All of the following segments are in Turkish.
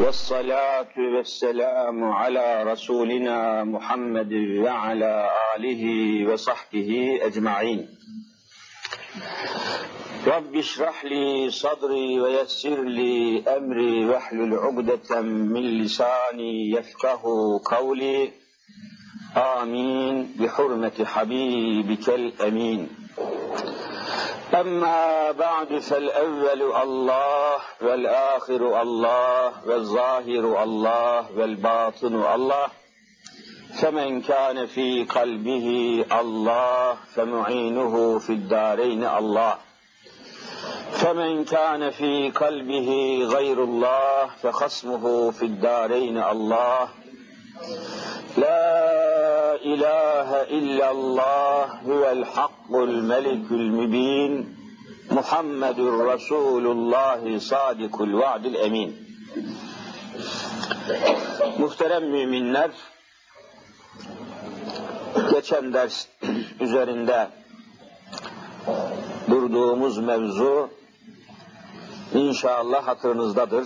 والصلاة والسلام على رسولنا محمد وعلى آله وصحبه أجمعين. رب اشرح لي صدري ويسر لي أمري واحلل عقدة من لساني يفقه قولي. آمين بحرمة حبيبك الأمين. أما بعد فالأول الله والآخر الله والظاهر الله والباطن الله، فمن كان في قلبه الله فمعينه في الدارين الله، فمن كان في قلبه غير الله فخصمه في الدارين الله. لا إله إلا الله هو الحق الملك المبين محمد رسول الله صادق الوعد الأمين. Muhterem müminler, geçen ders üzerinde durduğumuz mevzu inşallah hatırınızdadır.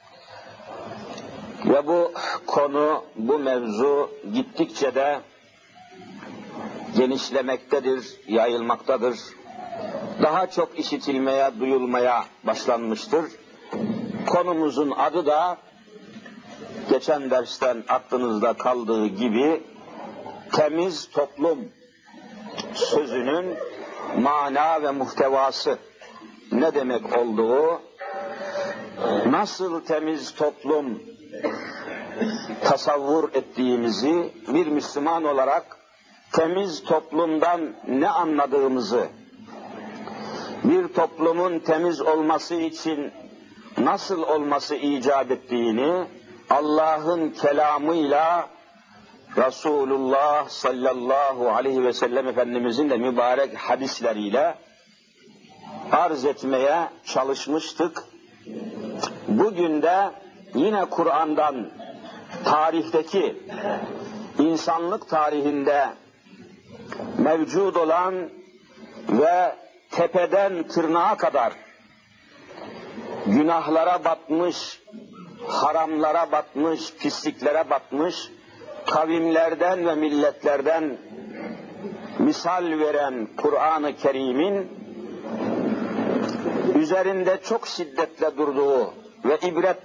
Ve bu konu, bu mevzu gittikçe de genişlemektedir, yayılmaktadır. Daha çok işitilmeye, duyulmaya başlanmıştır. Konumuzun adı da geçen dersten aklınızda kaldığı gibi temiz toplum sözünün mana ve muhtevası, ne demek olduğu, nasıl temiz toplum tasavvur ettiğimizi, bir Müslüman olarak temiz toplumdan ne anladığımızı, bir toplumun temiz olması için nasıl olması icap ettiğini Allah'ın kelamıyla, Resulullah sallallahu aleyhi ve sellem Efendimizin de mübarek hadisleriyle arz etmeye çalışmıştık. Bugün de yine Kur'an'dan, tarihteki, insanlık tarihinde mevcud olan ve tepeden tırnağa kadar günahlara batmış, haramlara batmış, pisliklere batmış kavimlerden ve milletlerden misal veren Kur'an-ı Kerim'in üzerinde çok şiddetle durduğu ve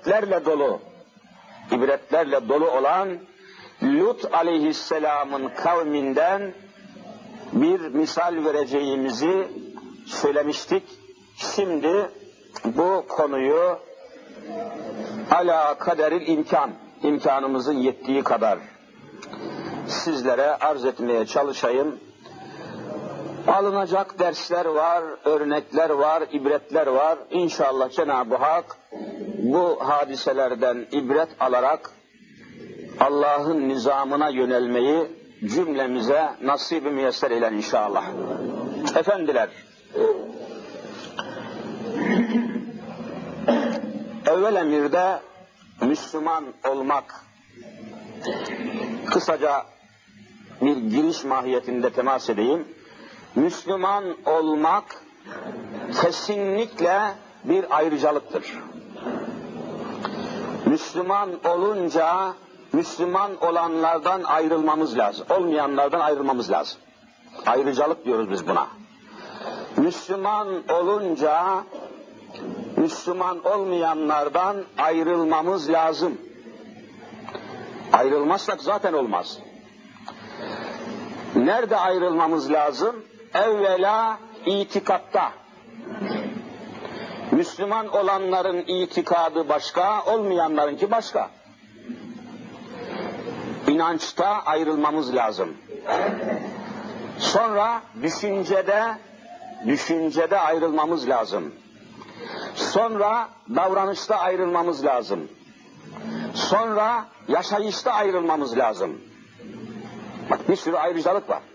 ibretlerle dolu olan Lut aleyhisselamın kavminden bir misal vereceğimizi söylemiştik. Şimdi bu konuyu ala kaderil imkanımızın yettiği kadar sizlere arz etmeye çalışayım. Alınacak dersler var, örnekler var, ibretler var. İnşallah Cenab-ı Hak bu hadiselerden ibret alarak Allah'ın nizamına yönelmeyi cümlemize nasip-i müyesser eyler inşallah. Efendiler, evvel emirde Müslüman olmak, kısaca bir giriş mahiyetinde temas edeyim. Müslüman olmak kesinlikle bir ayrıcalıktır. Müslüman olunca Müslüman olanlardan ayrılmamız lazım. Olmayanlardan ayrılmamız lazım. Ayrıcalık diyoruz biz buna. Müslüman olunca Müslüman olmayanlardan ayrılmamız lazım. Ayrılmazsak zaten olmaz. Nerede ayrılmamız lazım? Evvela itikatta. Müslüman olanların itikadı başka, olmayanlarınki başka. İnançta ayrılmamız lazım. Sonra düşüncede ayrılmamız lazım. Sonra davranışta ayrılmamız lazım. Sonra yaşayışta ayrılmamız lazım. Bak, bir sürü ayrıcalık var.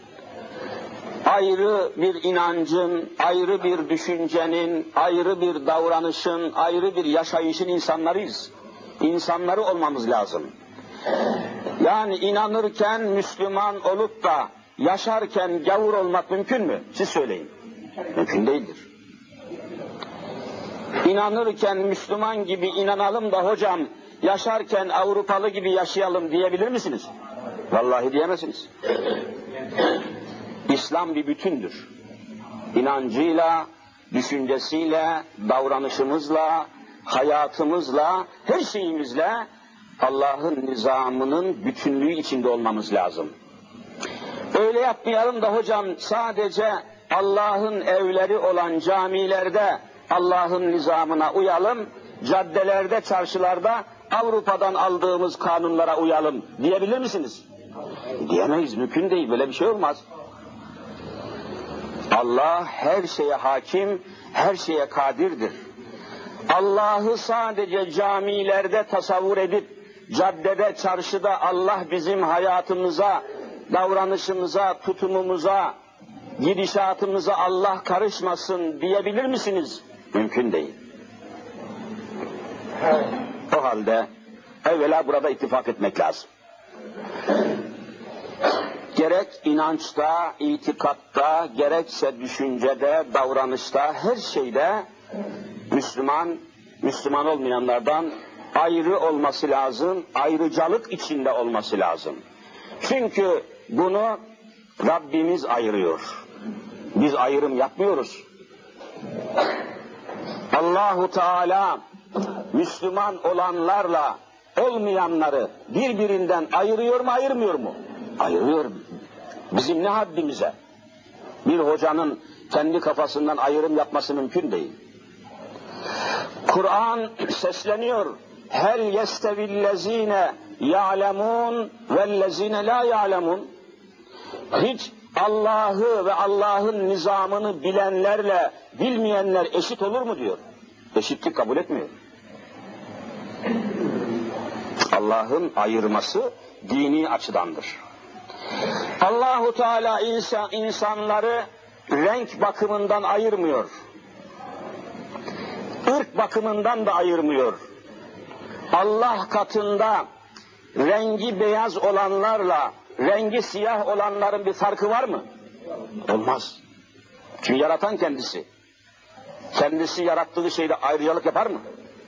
Ayrı bir inancın, ayrı bir düşüncenin, ayrı bir davranışın, ayrı bir yaşayışın insanlarıyız. İnsanları olmamız lazım. Yani inanırken Müslüman olup da yaşarken gavur olmak mümkün mü? Siz söyleyin. Mümkün değildir. İnanırken Müslüman gibi inanalım da hocam yaşarken Avrupalı gibi yaşayalım diyebilir misiniz? Vallahi diyemezsiniz. İslam bir bütündür. İnancıyla, düşüncesiyle, davranışımızla, hayatımızla, her şeyimizle Allah'ın nizamının bütünlüğü içinde olmamız lazım. Öyle yapmayalım da hocam sadece Allah'ın evleri olan camilerde Allah'ın nizamına uyalım, caddelerde, çarşılarda Avrupa'dan aldığımız kanunlara uyalım diyebilir misiniz? Diyemeyiz, mümkün değil, böyle bir şey olmaz. Allah her şeye hakim, her şeye kadirdir. Allah'ı sadece camilerde tasavvur edip, caddede, çarşıda Allah bizim hayatımıza, davranışımıza, tutumumuza, gidişatımıza Allah karışmasın diyebilir misiniz? Mümkün değil. O halde evvela burada ittifak etmek lazım. Gerek inançta, itikatta, gerekse düşüncede, davranışta, her şeyde Müslüman olmayanlardan ayrı olması lazım, ayrıcalık içinde olması lazım. Çünkü bunu Rabbimiz ayırıyor. Biz ayrım yapmıyoruz. Allahu Teala Müslüman olanlarla olmayanları birbirinden ayırıyor mu, ayırmıyor mu? Ayırıyor. Bizim ne haddimize? Bir hocanın kendi kafasından ayrım yapması mümkün değil. Kur'an sesleniyor. Hel yestevillezine ya'lemun vellezine la ya'lemun. Hiç Allah'ı ve Allah'ın nizamını bilenlerle bilmeyenler eşit olur mu diyor. Eşitlik kabul etmiyor. Allah'ın ayırması dini açıdandır. Allahu Teala insanları renk bakımından ayırmıyor. Irk bakımından da ayırmıyor. Allah katında rengi beyaz olanlarla rengi siyah olanların bir farkı var mı? Olmaz. Çünkü yaratan kendisi. Kendisi yarattığı şeyde ayrıcalık yapar mı?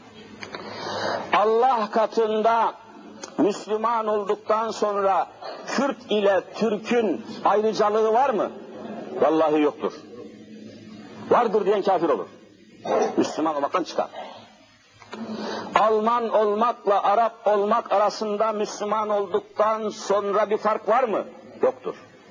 Allah katında Müslüman olduktan sonra Kürt ile Türk'ün ayrıcalığı var mı? Vallahi yoktur. Vardır diyen kafir olur. Müslüman olmaktan çıkar. Alman olmakla Arap olmak arasında Müslüman olduktan sonra bir fark var mı? Yoktur.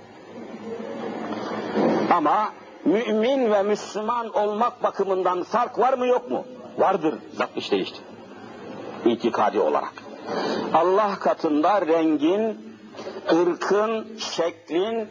Ama mümin ve Müslüman olmak bakımından fark var mı, yok mu? Vardır. Zat işte. İtikadi olarak. Allah katında rengin, ırkın, şeklin,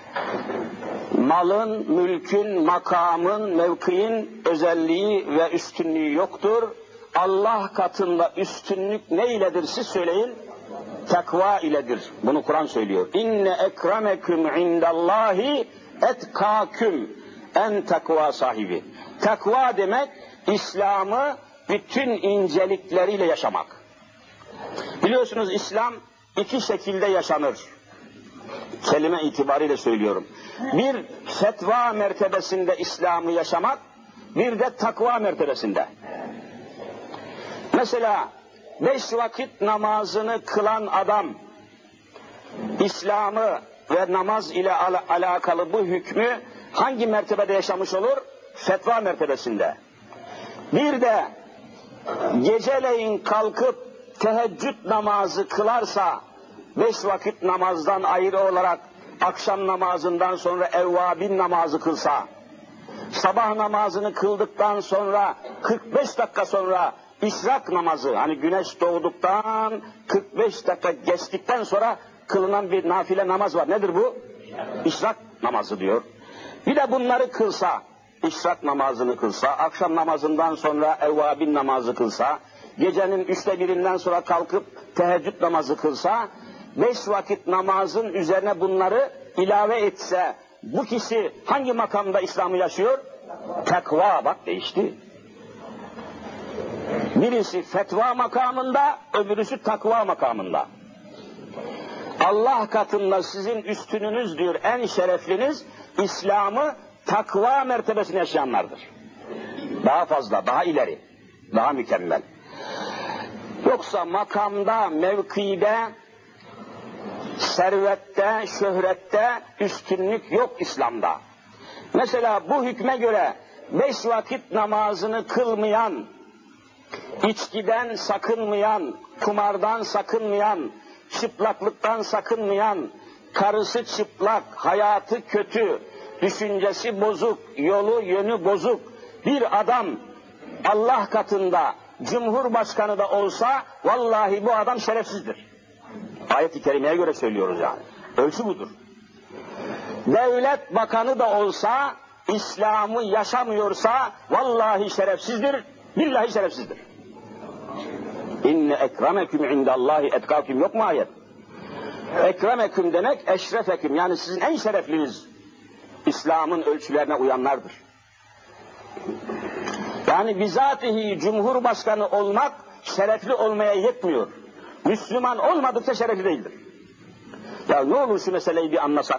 malın, mülkün, makamın, mevkiin özelliği ve üstünlüğü yoktur. Allah katında üstünlük ne iledir siz söyleyin? Takva iledir. Bunu Kur'an söylüyor. İnne ekremeküm indallahi etkâküm, en takva sahibi. Takva demek İslam'ı bütün incelikleriyle yaşamak. Biliyorsunuz İslam iki şekilde yaşanır. Kelime itibariyle söylüyorum. Bir fetva mertebesinde İslam'ı yaşamak, bir de takva mertebesinde. Mesela 5 vakit namazını kılan adam İslam'ı ve namaz ile alakalı bu hükmü hangi mertebede yaşamış olur? Fetva mertebesinde. Bir de geceleyin kalkıp teheccüd namazı kılarsa, 5 vakit namazdan ayrı olarak akşam namazından sonra evvabin namazı kılsa, sabah namazını kıldıktan sonra 45 dakika sonra İşrak namazı, hani güneş doğduktan 45 dakika geçtikten sonra kılınan bir nafile namaz var. Nedir bu? İşrak namazı diyor. Bir de bunları kılsa, İşrak namazını kılsa, akşam namazından sonra evvabin namazı kılsa, gecenin 1/3'ünden sonra kalkıp teheccüd namazı kılsa, 5 vakit namazın üzerine bunları ilave etse, bu kişi hangi makamda İslam'ı yaşıyor? Takva, bak değişti. Birisi fetva makamında, öbürüsü takva makamında. Allah katında sizin üstününüz diyor, en şerefliniz İslam'ı takva mertebesine yaşayanlardır. Daha fazla, daha ileri, daha mükemmel. Yoksa makamda, mevkide, servette, şöhrette üstünlük yok İslam'da. Mesela bu hükme göre 5 vakit namazını kılmayan, içkiden sakınmayan, kumardan sakınmayan, çıplaklıktan sakınmayan, karısı çıplak, hayatı kötü, düşüncesi bozuk, yolu yönü bozuk bir adam Allah katında Cumhurbaşkanı da olsa vallahi bu adam şerefsizdir. Ayet-i kerimeye göre söylüyoruz yani. Ölçü budur. Devlet bakanı da olsa, İslam'ı yaşamıyorsa vallahi şerefsizdir, billahi şerefsizdir. İnne ekremeküm indallahi etkâküm yok mu ayet? Ekremeküm demek eşrefeküm, yani sizin en şerefliniz İslam'ın ölçülerine uyanlardır. Yani bizatihi Cumhurbaşkanı olmak şerefli olmaya yetmiyor. Müslüman olmadıkça şerefli değildir. Ya ne olur şu meseleyi bir anlasak.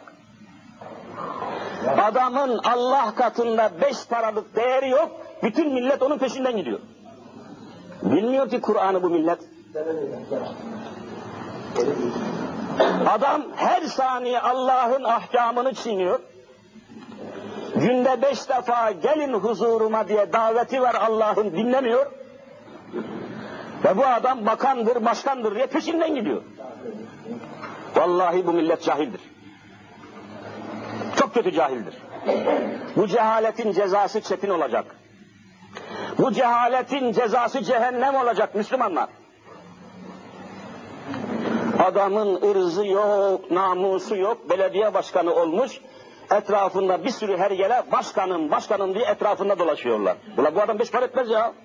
Adamın Allah katında 5 paralık değeri yok, bütün millet onun peşinden gidiyor. Bilmiyor ki Kur'an'ı bu millet. Adam her saniye Allah'ın ahkamını çiğniyor. Günde 5 defa gelin huzuruma diye daveti var Allah'ın, dinlemiyor. Ve bu adam bakandır, başkandır diye peşinden gidiyor. Vallahi bu millet cahildir. Çok kötü cahildir. Bu cehaletin cezası çetin olacak. Bu cehaletin cezası cehennem olacak Müslümanlar. Adamın ırzı yok, namusu yok, belediye başkanı olmuş, etrafında bir sürü hergele başkanım diye etrafında dolaşıyorlar. Ulan bu adam 5 para etmez ya.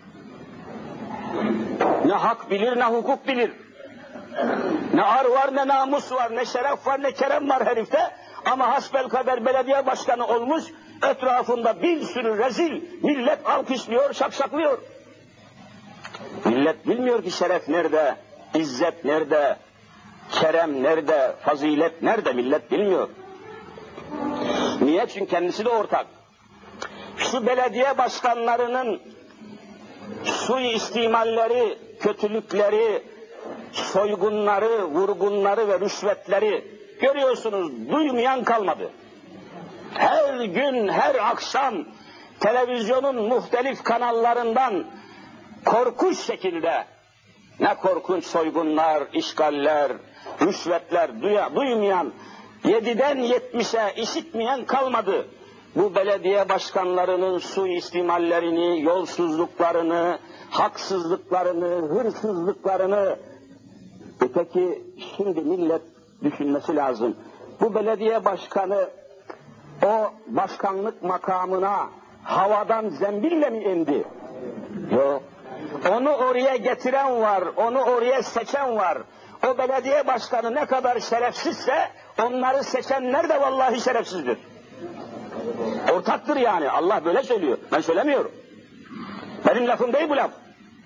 Ne hak bilir, ne hukuk bilir. Ne ar var, ne namus var, ne şeref var, ne kerem var herifte. Ama hasbelkader belediye başkanı olmuş, etrafında bir sürü rezil, millet alkışlıyor, şakşaklıyor. Millet bilmiyor ki şeref nerede, izzet nerede, kerem nerede, fazilet nerede, millet bilmiyor. Niye? Çünkü kendisi de ortak. Şu belediye başkanlarının suistimalleri, kötülükleri, soygunları, vurgunları ve rüşvetleri görüyorsunuz, duymayan kalmadı. Her gün, her akşam televizyonun muhtelif kanallarından korkunç şekilde ne korkunç soygunlar, işgaller, rüşvetler duymayan, 7'den 70'e işitmeyen kalmadı. Bu belediye başkanlarının suistimallerini, yolsuzluklarını, haksızlıklarını, hırsızlıklarını. Peki şimdi millet düşünmesi lazım. Bu belediye başkanı o başkanlık makamına havadan zembille mi indi? Yok. Onu oraya getiren var, onu oraya seçen var. O belediye başkanı ne kadar şerefsizse onları seçenler de vallahi şerefsizdir. Ortaktır yani. Allah böyle söylüyor. Ben söylemiyorum. Benim lafım değil bu laf.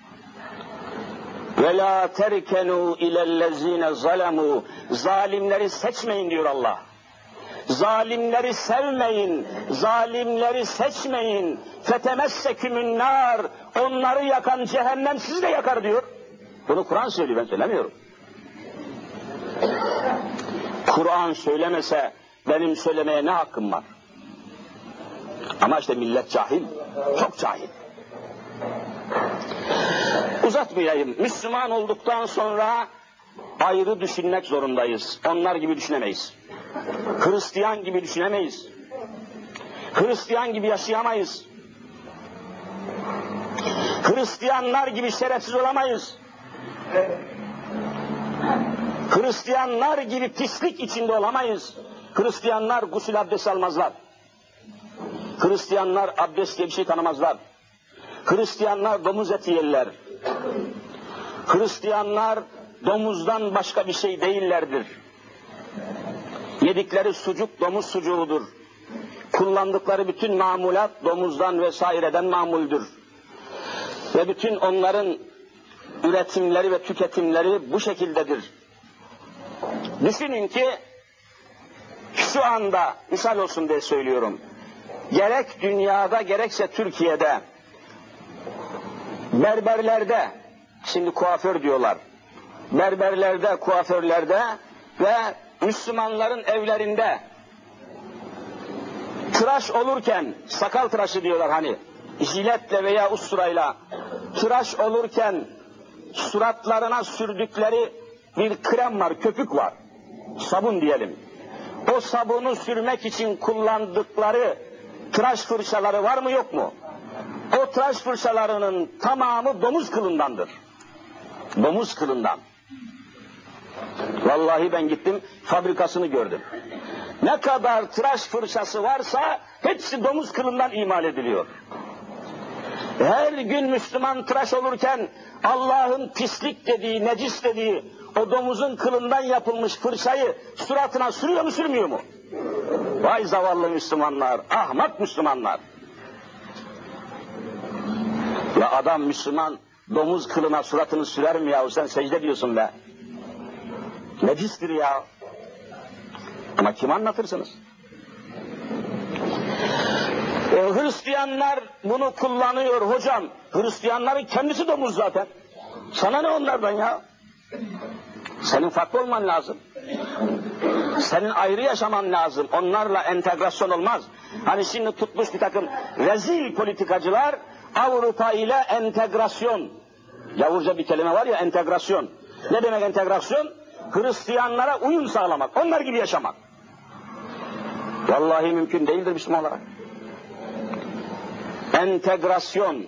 وَلَا تَرْكَنُوا اِلَى الَّذ۪ينَ ظَلَمُوا Zalimleri seçmeyin diyor Allah. Zalimleri sevmeyin, zalimleri seçmeyin. فَتَمَسَّكُمُ النَّارِ Onları yakan cehennem sizi de yakar diyor. Bunu Kur'an söylüyor, ben söylemiyorum. Kur'an söylemese benim söylemeye ne hakkım var? Ama işte millet cahil, çok cahil. Uzatmayayım. Müslüman olduktan sonra ayrı düşünmek zorundayız. Onlar gibi düşünemeyiz. Hristiyan gibi düşünemeyiz. Hristiyan gibi yaşayamayız. Hristiyanlar gibi şerefsiz olamayız. Hristiyanlar gibi pislik içinde olamayız. Hristiyanlar gusül abdesti almazlar. Hristiyanlar abdest diye bir şey tanımazlar. Hristiyanlar domuz eti yerler. Hristiyanlar domuzdan başka bir şey değillerdir. Yedikleri sucuk domuz sucuğudur. Kullandıkları bütün mamulat domuzdan vesaireden mamuldür. Ve bütün onların üretimleri ve tüketimleri bu şekildedir. Düşünün ki şu anda misal olsun diye söylüyorum. Gerek dünyada gerekse Türkiye'de berberlerde, şimdi kuaför diyorlar. Berberlerde, kuaförlerde ve Müslümanların evlerinde tıraş olurken, sakal tıraşı diyorlar hani, jiletle veya usturayla tıraş olurken suratlarına sürdükleri bir krem var, köpük var, sabun diyelim. O sabunu sürmek için kullandıkları tıraş fırçaları var mı yok mu? O tıraş fırçalarının tamamı domuz kılındandır. Domuz kılından. Vallahi ben gittim, fabrikasını gördüm. Ne kadar tıraş fırçası varsa hepsi domuz kılından imal ediliyor. Her gün Müslüman tıraş olurken Allah'ın pislik dediği, necis dediği o domuzun kılından yapılmış fırçayı suratına sürüyor mu sürmüyor mu? Vay zavallı Müslümanlar, ahmak Müslümanlar. Ya adam Müslüman domuz kılına suratını sürer mi ya? Sen secde diyorsun be. Necistir ya. Ama kim anlatırsınız? Hristiyanlar bunu kullanıyor hocam. Hristiyanların kendisi domuz zaten. Sana ne onlardan ya? Senin farklı olman lazım. Senin ayrı yaşaman lazım. Onlarla entegrasyon olmaz. Hani şimdi tutmuş bir takım rezil politikacılar Avrupa ile entegrasyon. Yavurca bir kelime var ya, entegrasyon. Ne demek entegrasyon? Hristiyanlara uyum sağlamak. Onlar gibi yaşamak. Vallahi mümkün değildir Müslüman olarak. Entegrasyon.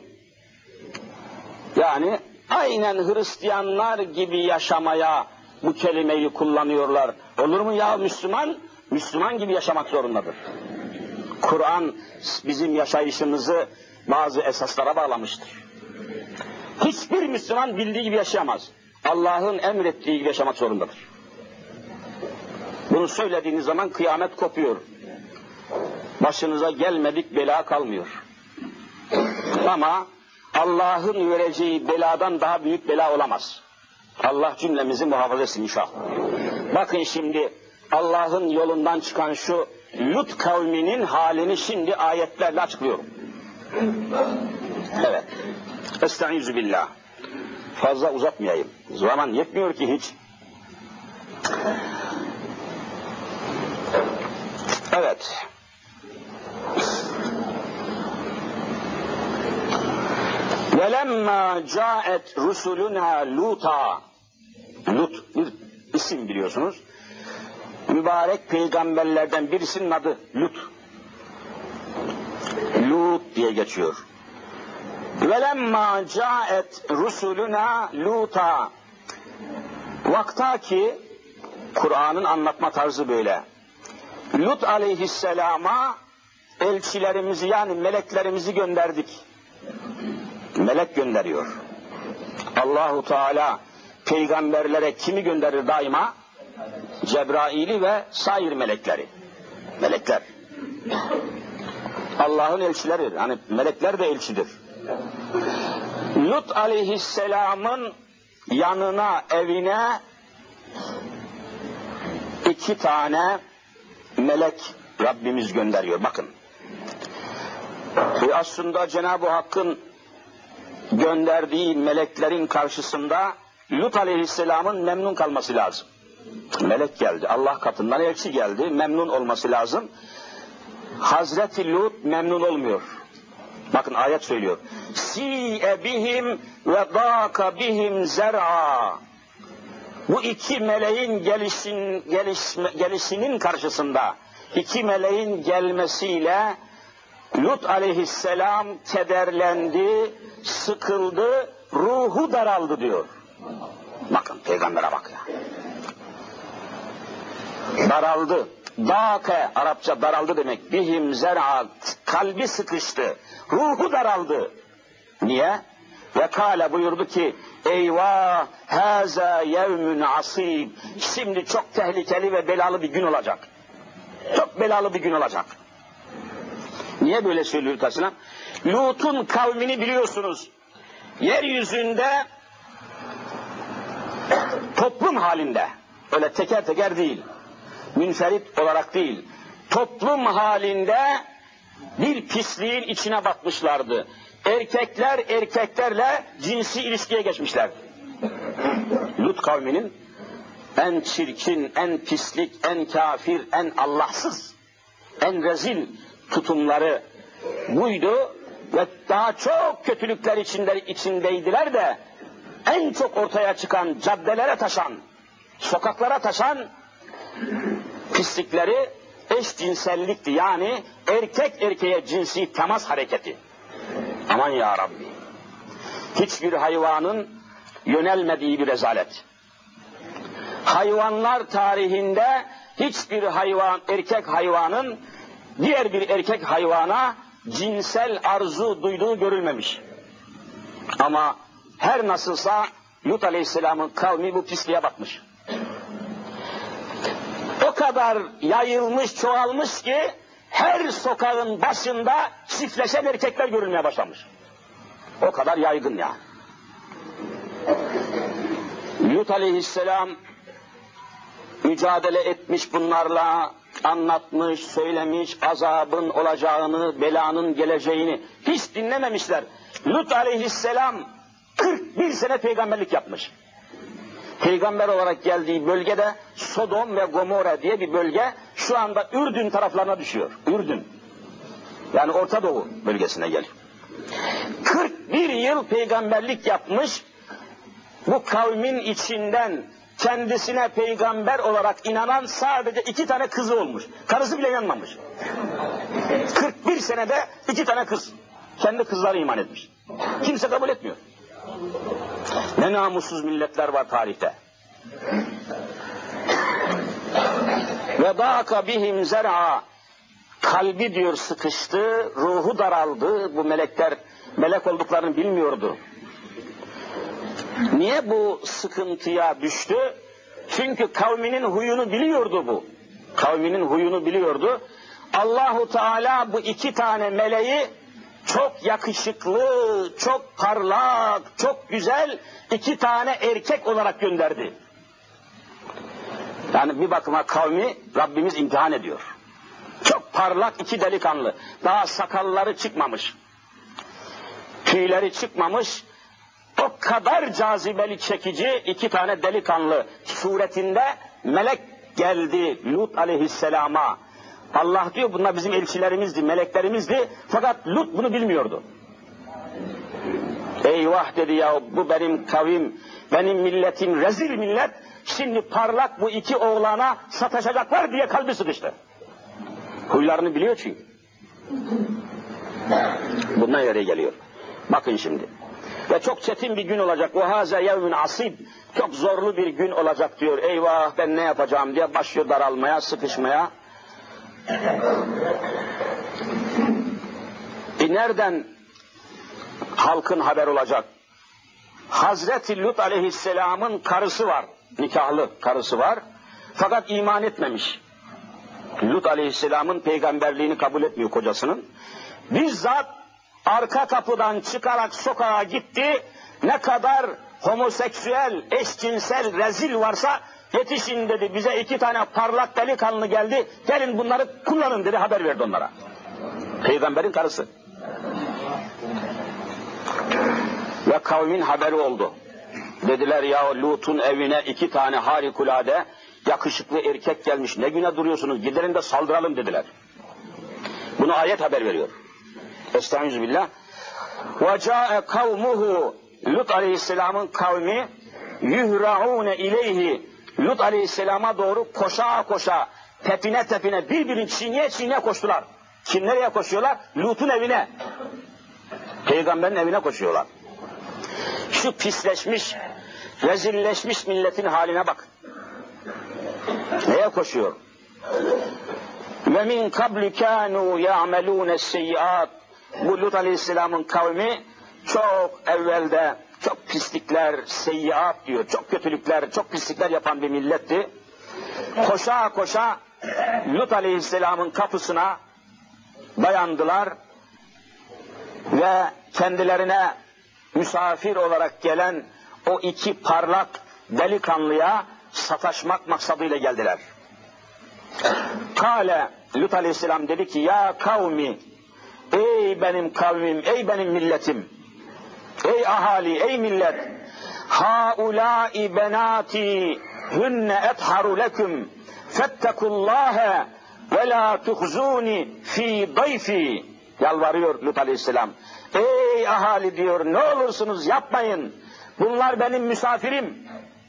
Yani aynen Hristiyanlar gibi yaşamaya bu kelimeyi kullanıyorlar. Olur mu ya Müslüman? Müslüman gibi yaşamak zorundadır. Kur'an bizim yaşayışımızı bazı esaslara bağlamıştır. Hiçbir Müslüman bildiği gibi yaşayamaz. Allah'ın emrettiği gibi yaşamak zorundadır. Bunu söylediğiniz zaman kıyamet kopuyor. Başınıza gelmedik bela kalmıyor. Ama Allah'ın vereceği beladan daha büyük bela olamaz. Allah cümlemizi muhafaza etsin inşallah. Bakın şimdi Allah'ın yolundan çıkan şu Lut kavminin halini şimdi ayetlerle açıklıyorum. Evet. Estaizu billah. Fazla uzatmayayım. Zaman yetmiyor ki hiç. Evet. وَلَمَّا جَاءَتْ رُسُلُنَا لُوتًا. Lut bir isim biliyorsunuz. Mübarek peygamberlerden birisinin adı Lut. Lut diye geçiyor. وَلَمَّا جَاءَتْ رُسُلُنَا لُوتًا. Vakta ki Kur'an'ın anlatma tarzı böyle. Lut aleyhisselama elçilerimizi yani meleklerimizi gönderdik. Melek gönderiyor. Allahu Teala peygamberlere kimi gönderir daima? Cebrail'i ve sair melekleri. Melekler. Allah'ın elçileri. Hani melekler de elçidir. Lut aleyhisselamın yanına, evine 2 tane melek Rabbimiz gönderiyor. Bakın. Aslında Cenab-ı Hakk'ın gönderdiği meleklerin karşısında Lut aleyhisselamın memnun kalması lazım. Melek geldi. Allah katından elçi geldi. Memnun olması lazım. Hazreti Lut memnun olmuyor. Bakın ayet söylüyor. Si'e bihim ve dâka bihim zer'a. Bu 2 meleğin gelişinin karşısında 2 meleğin gelmesiyle Lut aleyhisselam kederlendi, sıkıldı, ruhu daraldı diyor. Bakın peygambere bak ya. Daraldı. Dâke Arapça daraldı demek. Bihim zer'a, kalbi sıkıştı. Ruhu daraldı. Niye? Ve kâle buyurdu ki eyvah hâzâ yevmün asîb. Şimdi çok tehlikeli ve belalı bir gün olacak. Çok belalı bir gün olacak. Niye böyle söylüyor Tasına? Lut'un kavmini biliyorsunuz. Yeryüzünde toplum halinde, öyle teker teker değil, münferit olarak değil, toplum halinde bir pisliğin içine batmışlardı. Erkekler erkeklerle cinsi ilişkiye geçmişlerdi. Lut kavminin en çirkin, en pislik, en kafir, en Allahsız, en rezil tutumları buydu ve daha çok kötülükler içindeydiler de en çok ortaya çıkan, caddelere taşan, sokaklara taşan pislikleri eşcinsellikti. Yani erkek erkeğe cinsi temas hareketi. Aman ya Rabbi. Hiçbir hayvanın yönelmediği bir rezalet. Hayvanlar tarihinde hiçbir hayvan, erkek hayvanın diğer bir erkek hayvana cinsel arzu duyduğu görülmemiş. Ama her nasılsa Lut Aleyhisselam'ın kavmi bu pisliğe bakmış. O kadar yayılmış, çoğalmış ki her sokağın başında çiftleşen erkekler görülmeye başlamış. O kadar yaygın ya. Lut Aleyhisselam mücadele etmiş bunlarla, anlatmış, söylemiş, azabın olacağını, belanın geleceğini hiç dinlememişler. Lut Aleyhisselam 41 sene peygamberlik yapmış. Peygamber olarak geldiği bölgede Sodom ve Gomorra diye bir bölge şu anda Ürdün taraflarına düşüyor. Ürdün. Yani Orta Doğu bölgesine geliyor. 41 yıl peygamberlik yapmış. Bu kavmin içinden kendisine peygamber olarak inanan sadece 2 tane kızı olmuş. Karısı bile inanmamış. 41 senede 2 tane kız. Kendi kızları iman etmiş. Kimse kabul etmiyor. Ne namussuz milletler var tarihte. Ve dâka bihim zer'a, kalbi diyor sıkıştı, ruhu daraldı. Bu melekler melek olduklarını bilmiyordu. Niye bu sıkıntıya düştü? Çünkü kavminin huyunu biliyordu bu. Kavminin huyunu biliyordu. Allahu Teala bu 2 tane meleği çok yakışıklı, çok parlak, çok güzel 2 tane erkek olarak gönderdi. Yani bir bakıma kavmi Rabbimiz imtihan ediyor. Çok parlak 2 delikanlı. Daha sakalları çıkmamış. Tüyleri çıkmamış. O kadar cazibeli çekici 2 tane delikanlı suretinde melek geldi Lut Aleyhisselam'a. Allah diyor bunlar bizim elçilerimizdi, meleklerimizdi. Fakat Lut bunu bilmiyordu. Eyvah dedi ya, bu benim kavim, benim milletim, rezil millet. Şimdi parlak bu 2 oğlana sataşacaklar diye kalbi sıkıştı. Huylarını biliyor çünkü. Bundan yere geliyor. Bakın şimdi. Ve çok çetin bir gün olacak. وَهَذَا يَوْمٌ عَصِيبٌ. Çok zorlu bir gün olacak diyor. Eyvah ben ne yapacağım diye başlıyor daralmaya, sıkışmaya. Nereden halkın haber olacak? Hazreti Lut Aleyhisselam'ın karısı var. Nikahlı karısı var. Fakat iman etmemiş. Lut Aleyhisselam'ın peygamberliğini kabul etmiyor kocasının. Bizzat arka kapıdan çıkarak sokağa gitti. Ne kadar homoseksüel, eşcinsel, rezil varsa yetişin dedi. Bize 2 tane parlak delikanlı geldi. Gelin bunları kullanın dedi, haber verdi onlara. Peygamberin karısı. Ve kavmin haberi oldu. Dediler ya Lut'un evine 2 tane harikulade yakışıklı erkek gelmiş. Ne güne duruyorsunuz? Gidelim de saldıralım dediler. Bunu ayet haber veriyor. Estağfirullah. Ve ca'e kavmuhu, Lut Aleyhisselam'ın kavmi yuhra'une ileyhi, Lut Aleyhisselam'a doğru koşa koşa, tepine tepine, birbirini çiğneye çiğneye koştular. Kim nereye koşuyorlar? Lut'un evine. Peygamberin evine koşuyorlar. Şu pisleşmiş, rezilleşmiş milletin haline bak. Neye koşuyor? Ve min kablu kanu ya'melun es-seyyiat. Bu Lut Aleyhisselam'ın kavmi çok evvelde çok pislikler, seyyiat diyor, çok kötülükler, çok pislikler yapan bir milletti. Koşa koşa Lut Aleyhisselam'ın kapısına dayandılar ve kendilerine misafir olarak gelen o 2 parlak delikanlıya sataşmak maksadıyla geldiler. Kale, Lut Aleyhisselam dedi ki ya kavmi, ey benim kavmim, ey benim milletim, ey ahali, ey millet, haulâi benâti hünne etharu leküm fettekullâhe ve lâ tuhzûni fî dayfî. Yalvarıyor Lut aleyhisselam. Ey ahali diyor, ne olursunuz yapmayın. Bunlar benim misafirim.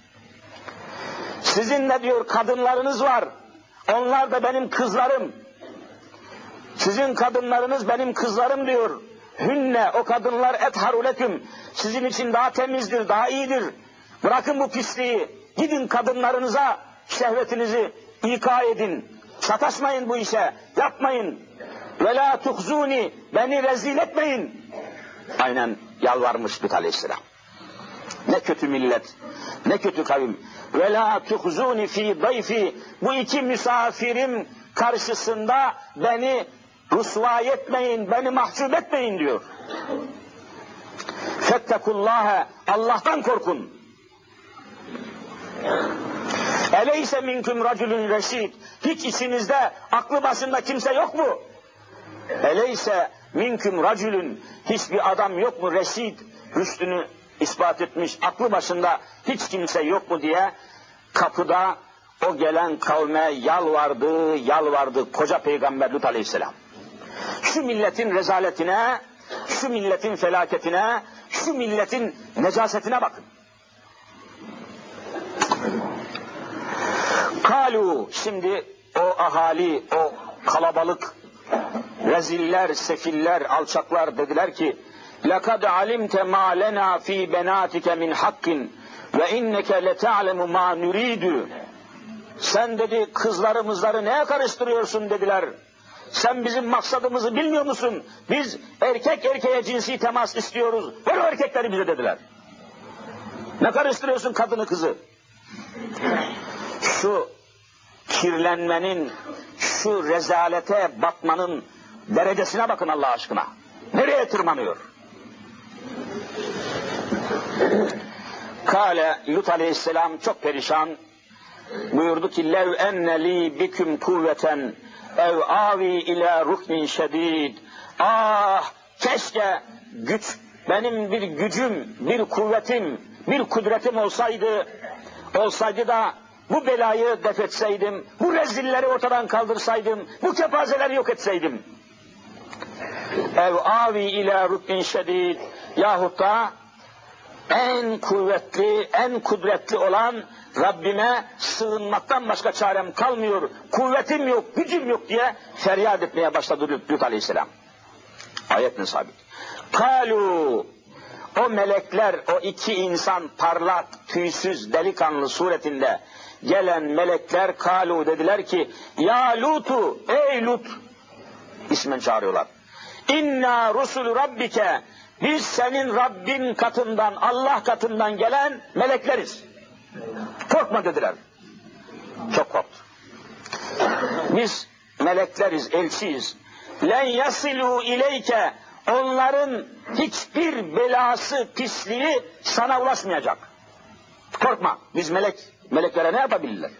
Sizin de diyor kadınlarınız var. Onlar da benim kızlarım. Sizin kadınlarınız benim kızlarım diyor. Hünne, o kadınlar etharu leküm. Sizin için daha temizdir, daha iyidir. Bırakın bu pisliği. Gidin kadınlarınıza şehvetinizi ika edin. Sataşmayın bu işe. Yapmayın. Ve la tuhzuni, beni rezil etmeyin. Aynen yalvarmış Lut aleyhisselam. Ne kötü millet, ne kötü kavim. Ve la tuhzuni fi dayfi, bu iki misafirim karşısında beni rüsva etmeyin, beni mahcup etmeyin diyor. Fettekullâhe, Allah'tan korkun. Eleyse minküm racülün reşid, hiç içinizde aklı başında kimse yok mu? Eleyse minküm racülün, hiçbir adam yok mu reşid, rüştünü ispat etmiş, aklı başında hiç kimse yok mu diye kapıda o gelen kavme yalvardı koca peygamber Lut aleyhisselam. Şu milletin rezaletine, şu milletin felaketine, şu milletin necasetine bakın. Kalu, şimdi o ahali, o kalabalık, reziller, sefiller, alçaklar dediler ki لَقَدْ عَلِمْتَ مَا لَنَا ف۪ي بَنَاتِكَ مِنْ حَقٍّ وَاِنَّكَ لَتَعْلَمُ مَا نُرِيدُ. Sen dedi kızlarımızları neye karıştırıyorsun dediler. Sen bizim maksadımızı bilmiyor musun? Biz erkek erkeğe cinsi temas istiyoruz. Ver o erkekleri bize dediler. Ne karıştırıyorsun kadını kızı? Şu kirlenmenin, şu rezalete batmanın derecesine bakın Allah aşkına. Nereye tırmanıyor? Kale, Lut aleyhisselam çok perişan. Buyurdu ki lev enne li biküm kuvveten ev avi ila ruknin şedid. Ah keşke güç, benim bir gücüm, bir kuvvetim, bir kudretim olsaydı da bu belayı def etseydim, bu rezilleri ortadan kaldırsaydım, bu kepazeleri yok etseydim. Ev avi ila ruknin şedid, yahut da en kuvvetli, en kudretli olan Rabbime sığınmaktan başka çarem kalmıyor, kuvvetim yok, gücüm yok diye feryat etmeye başladı Lut aleyhisselam. Ayet-i sabit. Kalu, o melekler, o iki insan parlak, tüysüz, delikanlı suretinde gelen melekler kalu dediler ki ya Lutu, ey Lut, ismen çağırıyorlar. İnna rusulü rabbike, biz senin Rabbin katından, Allah katından gelen melekleriz. Korkma dediler. Çok korktu. Biz melekleriz, elçiyiz. Len yasilu ileyke, onların hiçbir belası, pisliği sana ulaşmayacak. Korkma, biz meleklere ne yapabilirler?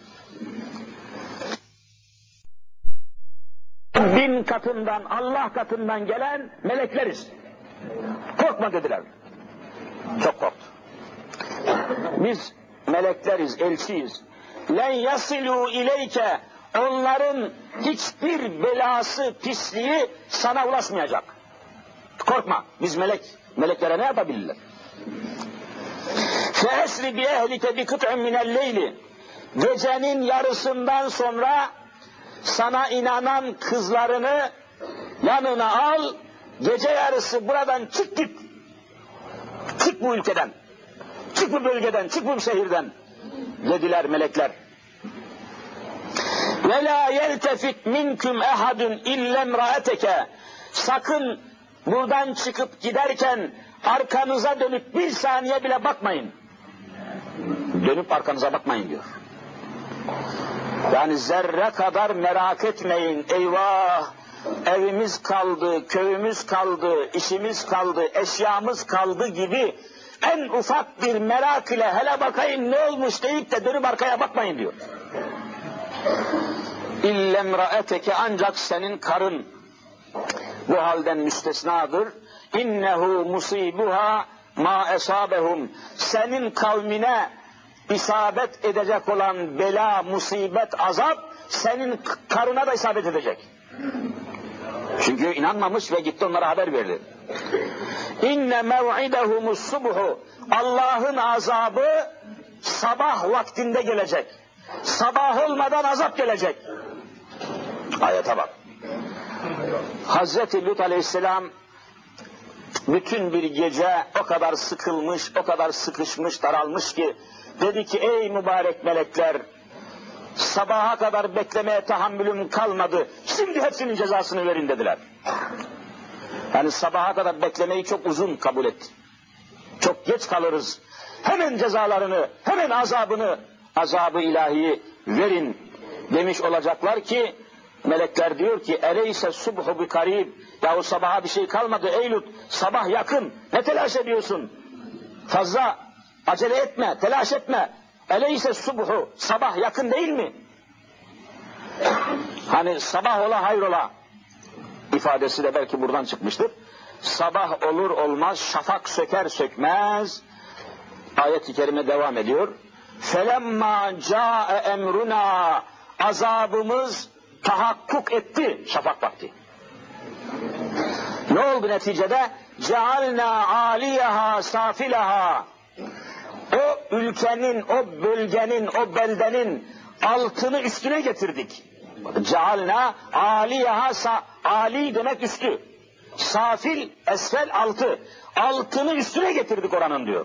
Bin katından, Allah katından gelen melekleriz. Korkma dediler. Çok korktu. Biz melekleriz, elçiyiz. Len yasilu ileyke, onların hiçbir belası, pisliği sana ulaşmayacak. Korkma, biz meleklere ne yapabilirler? Feesri bi ehlike bi kıt'un minel leyli, gecenin yarısından sonra sana inanan kızlarını yanına al, gece yarısı buradan çık git. Çık bu ülkeden, çık bu bölgeden, çık bu şehirden dediler melekler. Ve la yeltefit minküm ehadun illa imraeteke, sakın buradan çıkıp giderken arkanıza dönüp bir saniye bile bakmayın. Dönüp arkanıza bakmayın diyor. Yani zerre kadar merak etmeyin, eyvah evimiz kaldı, köyümüz kaldı, işimiz kaldı, eşyamız kaldı gibi en ufak bir merak ile hele bakayım ne olmuş deyip de dönüp arkaya bakmayın diyor. İllemraeteke, ancak senin karın bu halden müstesnadır. İnnehu musibuha ma esabehum, senin kavmine isabet edecek olan bela, musibet, azap senin karına da isabet edecek. Çünkü inanmamış ve gitti onlara haber verdi. İnne mev'idehumus subhu, Allah'ın azabı sabah vaktinde gelecek. Sabah olmadan azap gelecek. Ayete bak. Hazreti Lut aleyhisselam bütün bir gece o kadar sıkılmış, o kadar sıkışmış, daralmış ki dedi ki ey mübarek melekler, sabaha kadar beklemeye tahammülüm kalmadı, şimdi hepsinin cezasını verin dediler. Yani sabaha kadar beklemeyi çok uzun kabul etti. Çok geç kalırız. Hemen cezalarını, hemen azabı ilahiyi verin demiş olacaklar ki melekler diyor ki eleyse subhu bi karib, yahu sabaha bir şey kalmadı ey Lut, sabah yakın, ne telaş ediyorsun? Fazla acele etme, telaş etme. Eleyse subhu, sabah yakın değil mi? Hani sabah ola hayrola ifadesi de belki buradan çıkmıştır. Sabah olur olmaz, şafak söker sökmez. Ayet-i kerime devam ediyor. Felemma ca'e emruna, azabımız tahakkuk etti şafak vakti. Ne oldu neticede? Cealna aliyaha safilaha, o ülkenin, o bölgenin, o beldenin altını üstüne getirdik. Cealna aliyaha, ali demek üstü. Safil, esfel, altı. Altını üstüne getirdik oranın diyor.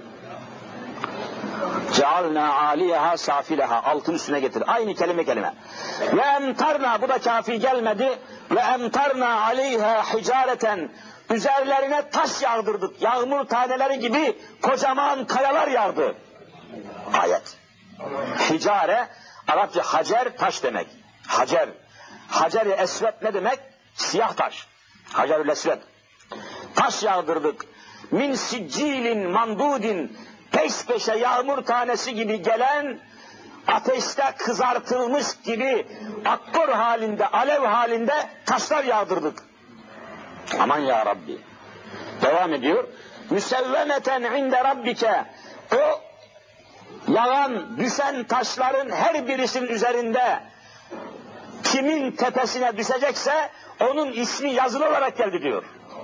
Cealna aliyaha safilaha, altın üstüne getir. Aynı kelime. Ve emtarna, bu da kafi gelmedi. Ve emtarna aleyha hicareten, üzerlerine taş yağdırdık. Yağmur taneleri gibi kocaman kayalar yağdı. Ayet. Hicare, Arapça hacer, taş demek. Hacer. Hacer-i esvet ne demek? Siyah taş. Hacer-ül esvet. Taş yağdırdık. Min siccilin mandudin, peş peşe yağmur tanesi gibi gelen, ateşte kızartılmış gibi akkor halinde, alev halinde taşlar yağdırdık. Aman ya Rabbi. Devam ediyor. Müsevvemeten inde rabbike, o yağan, düşen taşların her birisinin üzerinde kimin tepesine düşecekse onun ismi yazılı olarak geldi diyor.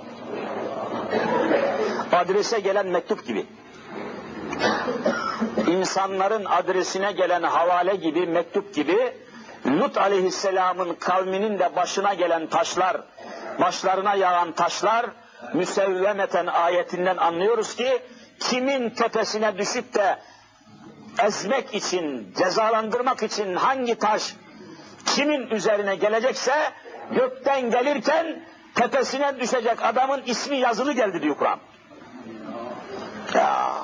Adrese gelen mektup gibi. İnsanların adresine gelen havale gibi, mektup gibi, Lut aleyhisselamın kavminin de başına gelen taşlar, başlarına yağan taşlar, müsevvemeten ayetinden anlıyoruz ki, kimin tepesine düşüp de ezmek için, cezalandırmak için hangi taş kimin üzerine gelecekse, gökten gelirken tepesine düşecek adamın ismi yazılı geldi diyor Kur'an. Ya.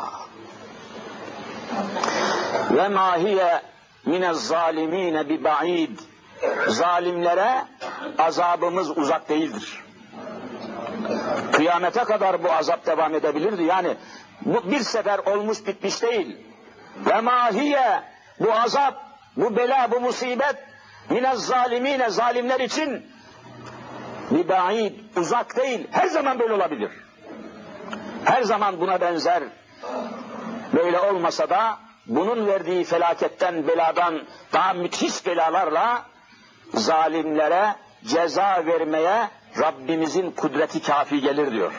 Ve ma hiye minez zalimine bi ba'id, zalimlere azabımız uzak değildir. Kıyamete kadar bu azap devam edebilirdi. Yani bu bir sefer olmuş bitmiş değil. Ve ma hiye, bu azap, bu bela, bu musibet minez zalimine, zalimler için bi ba'id, uzak değil. Her zaman böyle olabilir. Her zaman buna benzer. Böyle olmasa da bunun verdiği felaketten, beladan daha müthiş belalarla zalimlere ceza vermeye Rabbimizin kudreti kafi gelir diyor.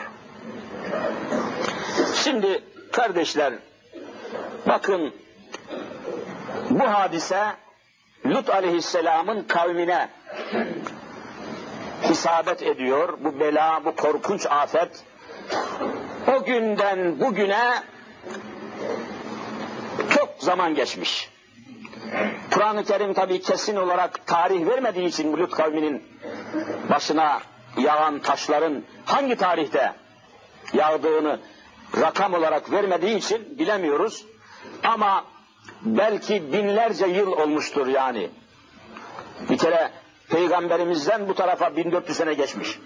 Şimdi kardeşler, bakın bu hadise Lut aleyhisselamın kavmine isabet ediyor. Bu bela, bu korkunç afet o günden bugüne çok zaman geçmiş. Kur'an-ı Kerim tabii kesin olarak tarih vermediği için Lut kavminin başına yağan taşların hangi tarihte yağdığını rakam olarak vermediği için bilemiyoruz. Ama belki binlerce yıl olmuştur yani. Bir kere Peygamberimizden bu tarafa 1400 sene geçmiş.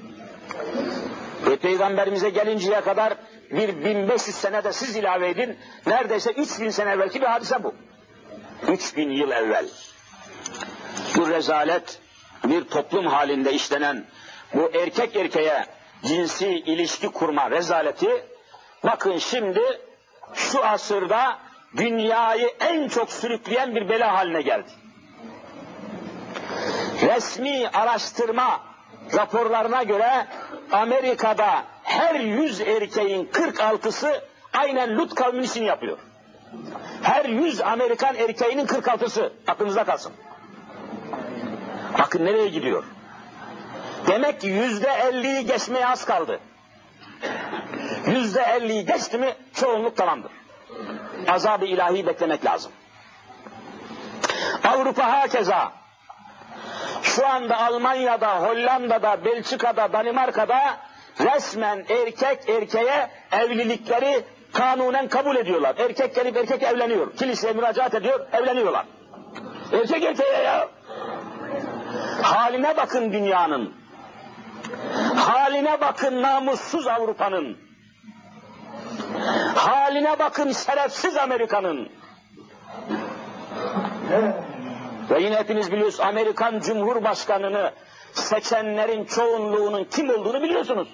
Ve Peygamberimize gelinceye kadar bir 1500 sene de siz ilave edin. Neredeyse 3000 sene evvelki bir hadise bu. 3000 yıl evvel. Bu rezalet, bir toplum halinde işlenen bu erkek erkeğe cinsi ilişki kurma rezaleti bakın şimdi şu asırda dünyayı en çok sürükleyen bir bela haline geldi. Resmi araştırma raporlarına göre Amerika'da her 100 erkeğin 46'sı aynen Lut kavminin işini yapıyor. Her 100 Amerikan erkeğinin 46'sı, aklınızda kalsın. Bakın nereye gidiyor. Demek ki %50'yi geçmeye az kaldı. %50'yi geçti mi çoğunluk tamamdır. Azab-ı ilahi beklemek lazım. Avrupa hakeza. Şu anda Almanya'da, Hollanda'da, Belçika'da, Danimarka'da resmen erkek erkeğe evlilikleri kanunen kabul ediyorlar. Erkek gelip erkek evleniyor. Kiliseye müracaat ediyor, evleniyorlar. Erkek erkeğe ya. Haline bakın dünyanın. Haline bakın namussuz Avrupa'nın. Haline bakın şerefsiz Amerika'nın. Ve yine hepiniz biliyorsunuz, Amerikan Cumhurbaşkanı'nı seçenlerin çoğunluğunun kim olduğunu biliyorsunuz.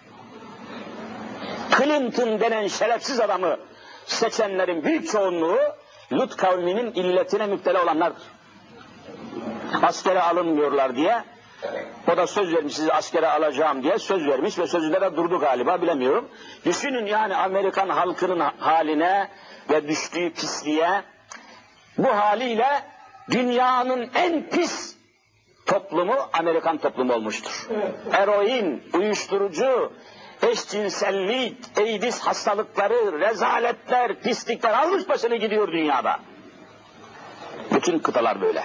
Clinton denen şerefsiz adamı seçenlerin büyük çoğunluğu Lut kavminin illetine müptela olanlardır. Askere alınmıyorlar diye, o da söz vermiş, sizi askere alacağım diye söz vermiş ve sözünde de durdu galiba, bilemiyorum. Düşünün yani Amerikan halkının haline ve düştüğü pisliğe. Bu haliyle dünyanın en pis toplumu Amerikan toplumu olmuştur. Eroin, uyuşturucu, eşcinsellik, AIDS hastalıkları, rezaletler, pislikler almış başını gidiyor dünyada. Bütün kıtalar böyle.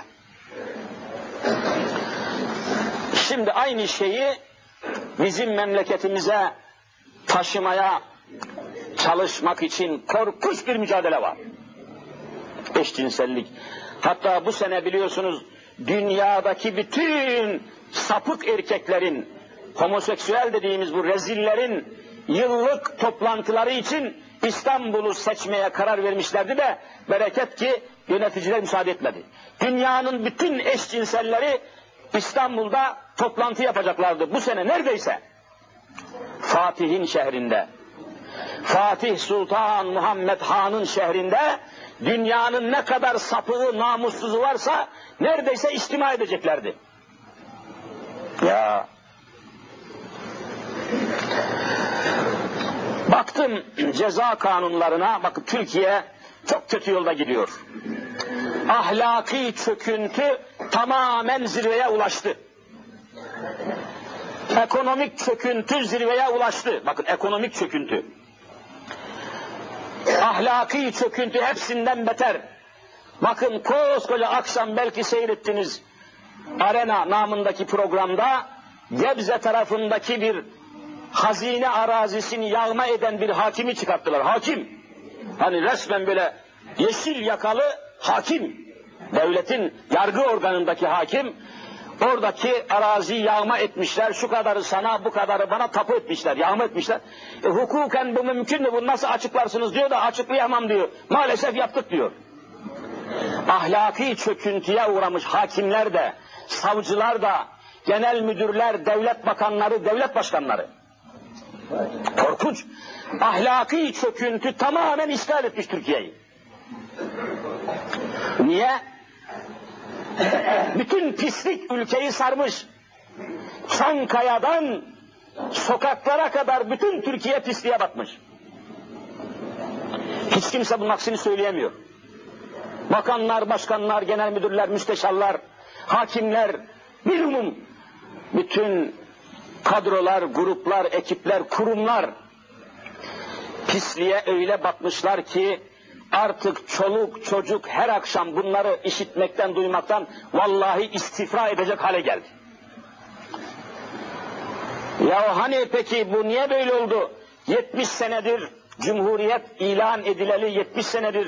Şimdi aynı şeyi bizim memleketimize taşımaya çalışmak için korkunç bir mücadele var. Eşcinsellik. Hatta bu sene biliyorsunuz dünyadaki bütün sapık erkeklerin, homoseksüel dediğimiz bu rezillerin yıllık toplantıları için İstanbul'u seçmeye karar vermişlerdi de bereket ki yöneticiler müsaade etmedi. Dünyanın bütün eşcinselleri İstanbul'da toplantı yapacaklardı. Bu sene neredeyse Fatih'in şehrinde, Fatih Sultan Muhammed Han'ın şehrinde dünyanın ne kadar sapığı, namussuzu varsa neredeyse içtima edeceklerdi. Ya baktım ceza kanunlarına, bakın Türkiye çok kötü yolda gidiyor. Ahlaki çöküntü tamamen zirveye ulaştı. Ekonomik çöküntü zirveye ulaştı. Bakın ekonomik çöküntü. Ahlaki çöküntü hepsinden beter. Bakın koskoca akşam belki seyrettiniz Arena namındaki programda Gebze tarafındaki bir hazine arazisini yağma eden bir hakimi çıkarttılar. Hakim. Hani resmen böyle yeşil yakalı hakim. Devletin yargı organındaki hakim. Oradaki araziyi yağma etmişler. Şu kadarı sana, bu kadarı bana tapu etmişler. Yağma etmişler. Hukuken bu mümkün mü? Bunu nasıl açıklarsınız diyor da açıklayamam diyor. Maalesef yaptık diyor. Ahlaki çöküntüye uğramış hakimler de, savcılar da, genel müdürler, devlet bakanları, devlet başkanları. Korkunç. Ahlaki çöküntü tamamen işgal etmiş Türkiye'yi. Niye? Bütün pislik ülkeyi sarmış. Çankaya'dan sokaklara kadar bütün Türkiye pisliğe batmış. Hiç kimse bunun aksini söyleyemiyor. Bakanlar, başkanlar, genel müdürler, müsteşarlar, hakimler, bilumum bütün kadrolar, gruplar, ekipler, kurumlar pisliğe öyle batmışlar ki artık çoluk çocuk her akşam bunları işitmekten, duymaktan vallahi istifra edecek hale geldi. Ya hani peki bu niye böyle oldu? 70 senedir Cumhuriyet ilan edileli 70 senedir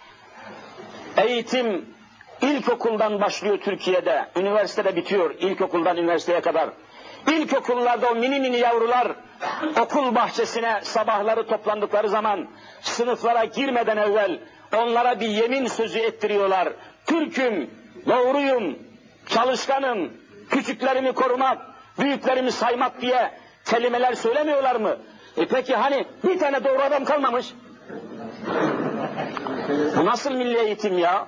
eğitim ilkokuldan başlıyor Türkiye'de, üniversitede bitiyor ilkokuldan üniversiteye kadar. İlkokullarda o mini mini yavrular okul bahçesine sabahları toplandıkları zaman sınıflara girmeden evvel onlara bir yemin sözü ettiriyorlar. Türk'üm, doğruyum, çalışkanım, küçüklerimi korumak, büyüklerimi saymak diye kelimeler söylemiyorlar mı? Peki hani bir tane doğru adam kalmamış? Bu nasıl milli eğitim ya?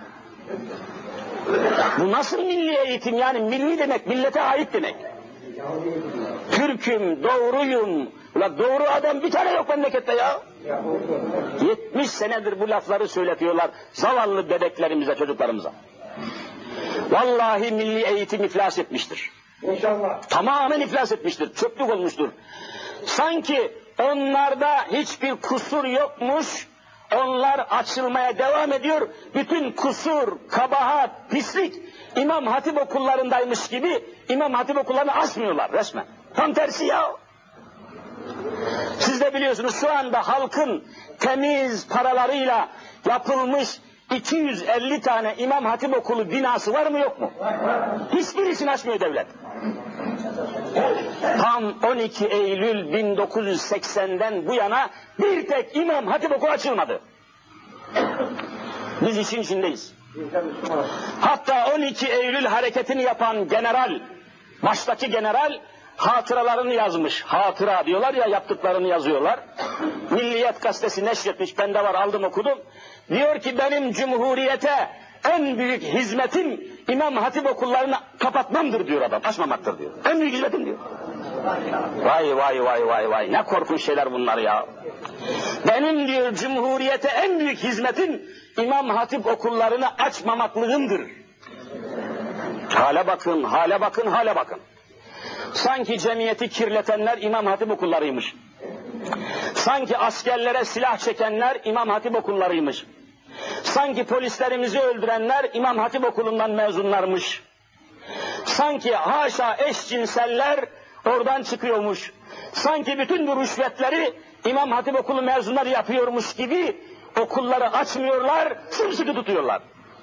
Bu nasıl milli eğitim? Yani milli demek millete ait demek. Türk'üm, doğruyum. Ulan doğru adam bir tane yok memlekette ya. 70 senedir bu lafları söyletiyorlar zavallı bebeklerimize, çocuklarımıza. Vallahi milli eğitim iflas etmiştir. İnşallah. Tamamen iflas etmiştir, çöplük olmuştur. Sanki onlarda hiçbir kusur yokmuş, onlar açılmaya devam ediyor. Bütün kusur, kabahat, pislik İmam Hatip okullarındaymış gibi İmam Hatip okullarını açmıyorlar resmen. Tam tersi ya. Siz de biliyorsunuz şu anda halkın temiz paralarıyla yapılmış 250 tane İmam Hatip okulu binası var mı yok mu? Hiçbirisini açmıyor devlet. Tam 12 Eylül 1980'den bu yana bir tek İmam Hatip okulu açılmadı. Biz işin içindeyiz. Hatta 12 Eylül hareketini yapan general, baştaki general hatıralarını yazmış. Hatıra diyorlar ya, yaptıklarını yazıyorlar. Milliyet gazetesi neşretmiş, bende var, aldım okudum. Diyor ki benim Cumhuriyete en büyük hizmetim İmam Hatip okullarını kapatmamdır diyor adam, açmamaktır diyor. En büyük hizmetim diyor. Vay vay vay vay vay, ne korkunç şeyler bunlar ya. Benim diyor Cumhuriyete en büyük hizmetim İmam Hatip okullarını açmamaklığımdır. Hale bakın, hale bakın, hale bakın. Sanki cemiyeti kirletenler İmam Hatip okullarıymış. Sanki askerlere silah çekenler İmam Hatip okullarıymış. Sanki polislerimizi öldürenler İmam Hatip okulundan mezunlarmış. Sanki haşa eşcinseller oradan çıkıyormuş. Sanki bütün bu rüşvetleri İmam Hatip okulu mezunları yapıyormuş gibi okulları açmıyorlar, sımsıkı tutuyorlar.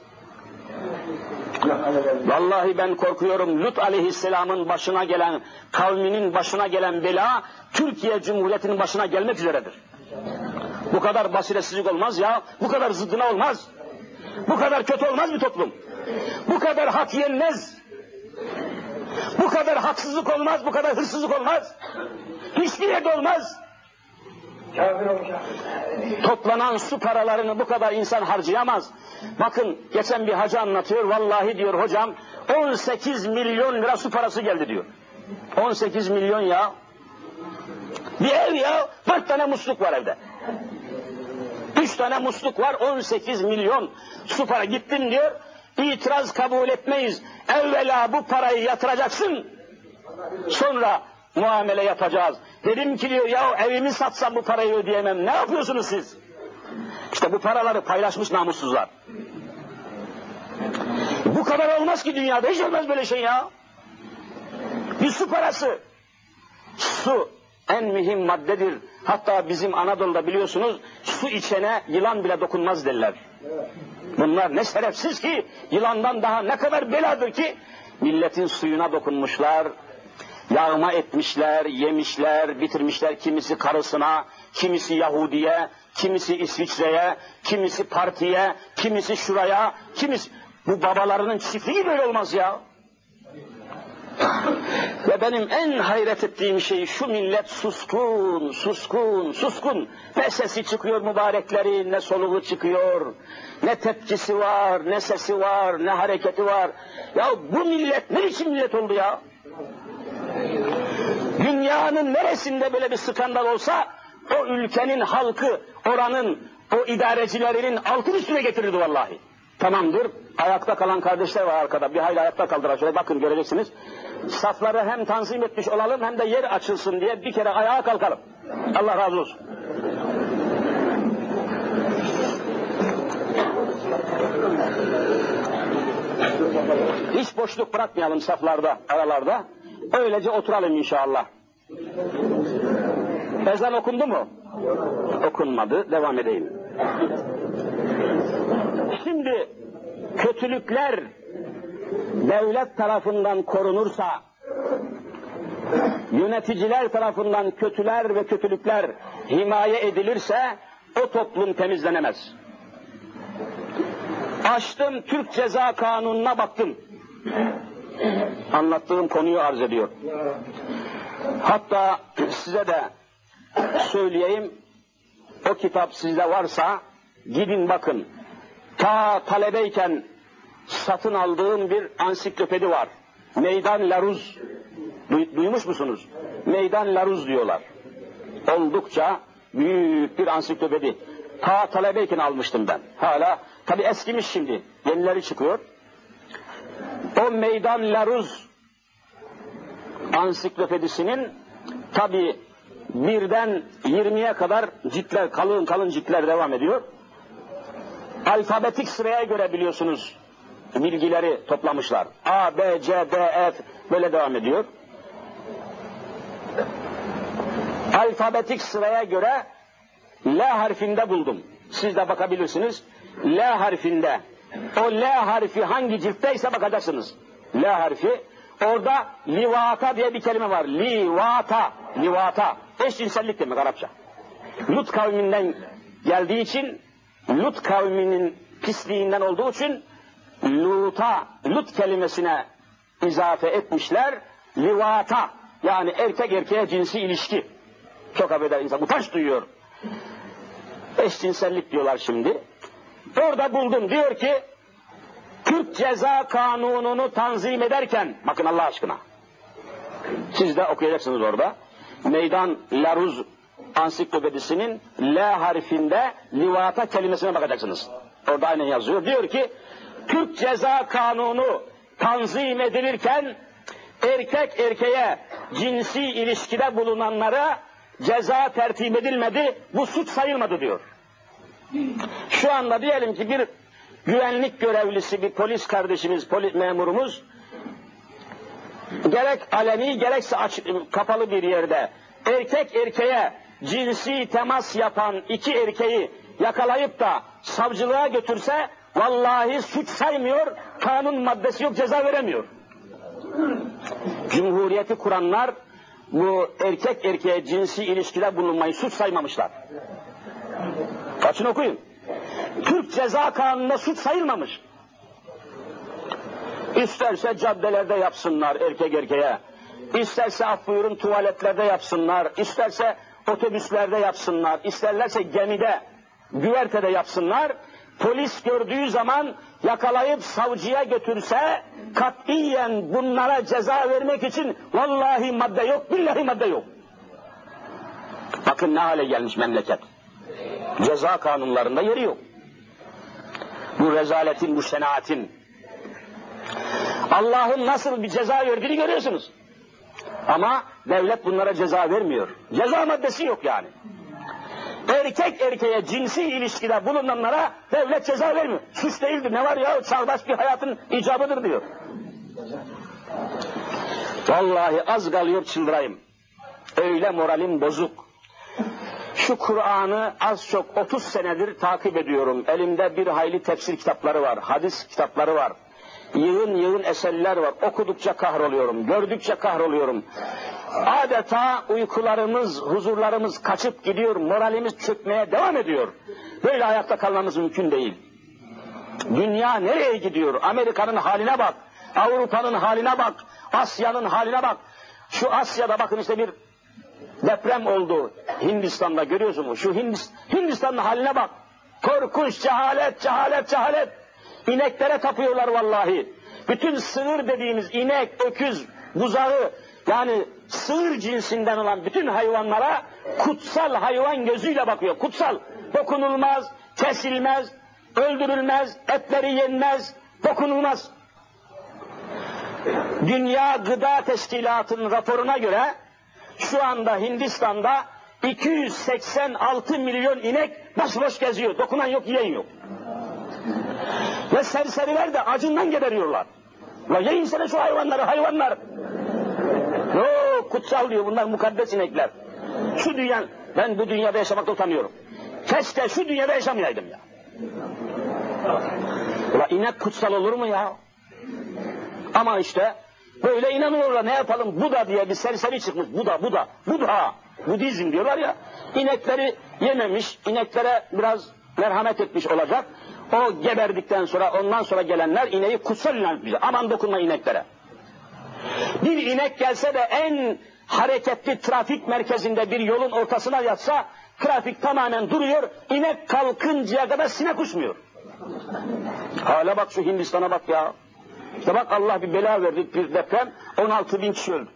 Vallahi ben korkuyorum, Lut aleyhisselamın başına gelen, kavminin başına gelen bela, Türkiye Cumhuriyeti'nin başına gelmek üzeredir. Bu kadar basiretsizlik olmaz ya, bu kadar zıddına olmaz. Bu kadar kötü olmaz bir toplum. Bu kadar hak yenmez. Bu kadar haksızlık olmaz, bu kadar hırsızlık olmaz. Hiçbir yerde olmaz. Toplanan su paralarını bu kadar insan harcayamaz. Bakın geçen bir hacı anlatıyor, vallahi diyor hocam 18 milyon lira su parası geldi diyor. 18 milyon ya. Bir ev ya, 4 tane musluk var evde. 3 tane musluk var, 18 milyon su para. Gittim diyor, itiraz kabul etmeyiz. Evvela bu parayı yatıracaksın, sonra muamele yapacağız. Dedim ki diyor, ya evimi satsam bu parayı ödeyemem. Ne yapıyorsunuz siz? İşte bu paraları paylaşmış namussuzlar. Bu kadar olmaz ki dünyada, hiç olmaz böyle şey ya. Bir su parası. Su en mühim maddedir. Hatta bizim Anadolu'da biliyorsunuz su içene yılan bile dokunmaz derler. Bunlar ne şerefsiz ki, yılandan daha ne kadar beladır ki, milletin suyuna dokunmuşlar, yağma etmişler, yemişler, bitirmişler, kimisi karısına, kimisi Yahudi'ye, kimisi İsviçre'ye, kimisi partiye, kimisi şuraya, kimisi... Bu babalarının çiftliği böyle olmaz ya. Ve benim en hayret ettiğim şey şu millet suskun, suskun, suskun. Ne sesi çıkıyor mübareklerin, ne soluğu çıkıyor, ne tepkisi var, ne sesi var, ne hareketi var. Ya bu millet ne biçim millet oldu ya? Dünyanın neresinde böyle bir skandal olsa o ülkenin halkı, oranın o idarecilerinin altın üstüne getirirdi vallahi. Tamamdır, ayakta kalan kardeşler var arkada, bir hayli ayakta kaldılar, şöyle bakın göreceksiniz. Safları hem tanzim etmiş olalım hem de yer açılsın diye bir kere ayağa kalkalım. Allah razı olsun. Hiç boşluk bırakmayalım saflarda, aralarda. Öylece oturalım inşallah. Ezan okundu mu? Okunmadı, devam edeyim. Şimdi kötülükler devlet tarafından korunursa, yöneticiler tarafından kötüler ve kötülükler himaye edilirse o toplum temizlenemez. Açtım Türk Ceza Kanunu'na baktım. Anlattığım konuyu arz ediyor. Hatta size de söyleyeyim. O kitap sizde varsa gidin bakın. Ta talebeyken satın aldığım bir ansiklopedi var. Meydan Laruz. Duymuş musunuz? Meydan Laruz diyorlar. Oldukça büyük bir ansiklopedi. Ta talebeyken almıştım ben. Hala tabi eskimiş şimdi. Yenileri çıkıyor. O Meydan Laruz ansiklopedisinin tabi 1'den 20'ye kadar ciltler, kalın kalın ciltler devam ediyor. Alfabetik sıraya göre biliyorsunuz bilgileri toplamışlar. A, B, C, D, E böyle devam ediyor. Alfabetik sıraya göre L harfinde buldum. Siz de bakabilirsiniz. L harfinde. O L harfi hangi ciltteyse bakacaksınız. L harfi. Orada livata diye bir kelime var. Livata. Livata. Eşcinsellik demek Arapça. Lut kavminden geldiği için, Lut kavminin pisliğinden olduğu için Lut'a, Lut kelimesine izafe etmişler. Livata. Yani erkek erkeğe cinsi ilişki. Çok affeder insan. Utanç duyuyor. Eşcinsellik diyorlar şimdi. Orada buldum. Diyor ki Türk Ceza Kanunu'nu tanzim ederken, bakın Allah aşkına, siz de okuyacaksınız orada, Meydan Laruz ansiklopedisinin L harfinde livata kelimesine bakacaksınız. Orada aynen yazıyor. Diyor ki Türk Ceza Kanunu tanzim edilirken erkek erkeğe cinsi ilişkide bulunanlara ceza tertip edilmedi, bu suç sayılmadı diyor. Şu anda diyelim ki bir güvenlik görevlisi, bir polis kardeşimiz, memurumuz, gerek aleni gerekse açık, kapalı bir yerde erkek erkeğe cinsi temas yapan iki erkeği yakalayıp da savcılığa götürse vallahi suç saymıyor, kanun maddesi yok, ceza veremiyor. Cumhuriyeti kuranlar bu erkek erkeğe cinsi ilişkide bulunmayı suç saymamışlar. Açın okuyun. Türk Ceza Kanunu'nda suç sayılmamış. İsterse caddelerde yapsınlar erkek erkeğe, isterse af buyurun tuvaletlerde yapsınlar, isterse otobüslerde yapsınlar, isterlerse gemide, güvertede yapsınlar, polis gördüğü zaman yakalayıp savcıya götürse katiyen bunlara ceza vermek için vallahi madde yok, billahi madde yok. Bakın ne hale gelmiş memleket. Ceza kanunlarında yeri yok. Bu rezaletin, bu şenaatin. Allah'ın nasıl bir ceza verdiğini görüyorsunuz. Ama devlet bunlara ceza vermiyor. Ceza maddesi yok yani. Erkek erkeğe cinsi ilişkide bulunanlara devlet ceza vermiyor. Suç değildir, ne var ya, çağdaş bir hayatın icabıdır diyor. Vallahi az kalıyor çıldırayım. Öyle moralim bozuk. Şu Kur'an'ı az çok 30 senedir takip ediyorum. Elimde bir hayli tefsir kitapları var, hadis kitapları var. Yığın yığın eserler var. Okudukça kahroluyorum, gördükçe kahroluyorum. Adeta uykularımız, huzurlarımız kaçıp gidiyor, moralimiz çökmeye devam ediyor. Böyle ayakta kalmamız mümkün değil. Dünya nereye gidiyor? Amerika'nın haline bak, Avrupa'nın haline bak, Asya'nın haline bak. Şu Asya'da bakın işte bir deprem oldu Hindistan'da, görüyorsunuz. Şu Hindistan'ın haline bak. Korkunç, cehalet, cehalet, cehalet. İneklere tapıyorlar vallahi. Bütün sığır dediğimiz inek, öküz, buzağı, yani sığır cinsinden olan bütün hayvanlara kutsal hayvan gözüyle bakıyor. Kutsal, dokunulmaz, kesilmez, öldürülmez, etleri yenmez, dokunulmaz. Dünya Gıda Teşkilatı'nın raporuna göre şu anda Hindistan'da 286 milyon inek başıboş geziyor. Dokunan yok, yiyen yok. Ve serseriler de acından geberiyorlar. La yiyinsene şu hayvanları, hayvanlar. Yok, kutsal diyor, bunlar mukaddes inekler. Şu dünya, ben bu dünyada yaşamakta utanıyorum. Keşke şu dünyada yaşamayaydım ya. La inek kutsal olur mu ya? Ama işte böyle inanıyorlar, ne yapalım? Buda diye bir serseri çıkmış. Buda. Budizm diyorlar ya. İnekleri yememiş, ineklere biraz merhamet etmiş olacak. O geberdikten sonra, ondan sonra gelenler ineği kutsal ilan etmiş. Aman dokunma ineklere. Bir inek gelse de en hareketli trafik merkezinde bir yolun ortasına yatsa, trafik tamamen duruyor, inek kalkıncaya kadar sinek uçmuyor. Hala bak şu Hindistan'a bak ya. İşte bak Allah bir bela verdi, bir deprem, 16.000 kişi öldü.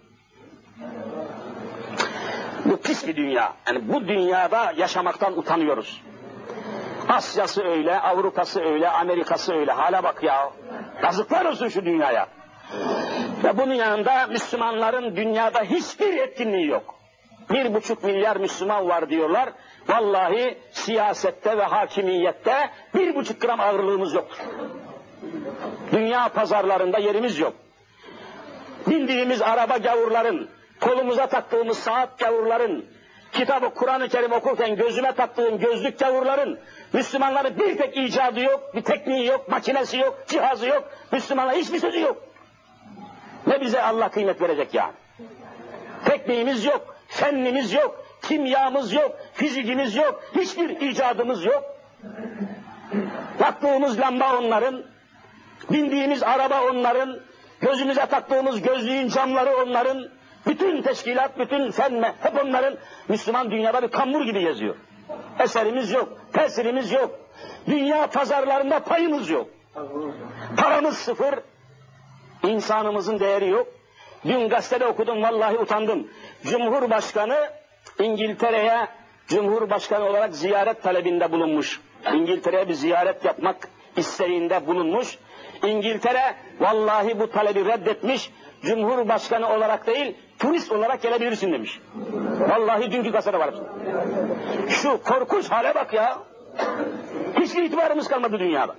Bu pis bir dünya. Yani bu dünyada yaşamaktan utanıyoruz. Asya'sı öyle, Avrupa'sı öyle, Amerika'sı öyle. Hala bak ya. Yazıklar olsun şu dünyaya. Ve bunun yanında Müslümanların dünyada hiçbir etkinliği yok. 1,5 milyar Müslüman var diyorlar. Vallahi siyasette ve hakimiyette 1,5 gram ağırlığımız yoktur. Dünya pazarlarında yerimiz yok. Bindiğimiz araba gavurların, kolumuza taktığımız saat gavurların, kitabı Kur'an-ı Kerim okurken gözüme taktığım gözlük gavurların, Müslümanların bir tek icadı yok, bir tekniği yok, makinesi yok, cihazı yok, Müslümanların hiçbir sözü yok. Ne bize Allah kıymet verecek yani? Tekniğimiz yok, fennimiz yok, kimyamız yok, fizikimiz yok, hiçbir icadımız yok. Taktığımız lamba onların, bindiğimiz araba onların, gözümüze taktığımız gözlüğün camları onların, bütün teşkilat, bütün fen, hep onların. Müslüman dünyada bir kambur gibi geziyor. Eserimiz yok, tesirimiz yok. Dünya pazarlarında payımız yok. Paramız sıfır, insanımızın değeri yok. Dün gazetede okudum, vallahi utandım. Cumhurbaşkanı İngiltere'ye Cumhurbaşkanı olarak ziyaret talebinde bulunmuş. İngiltere'ye bir ziyaret yapmak isteğinde bulunmuş. İngiltere vallahi bu talebi reddetmiş. Cumhurbaşkanı olarak değil, turist olarak gelebilirsin demiş. Vallahi dünkü gazetede var. Şu korkunç hale bak ya. Hiçbir itibarımız kalmadı dünyada.